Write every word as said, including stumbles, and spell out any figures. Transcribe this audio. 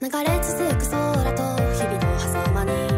流れ続く空と日々の狭間に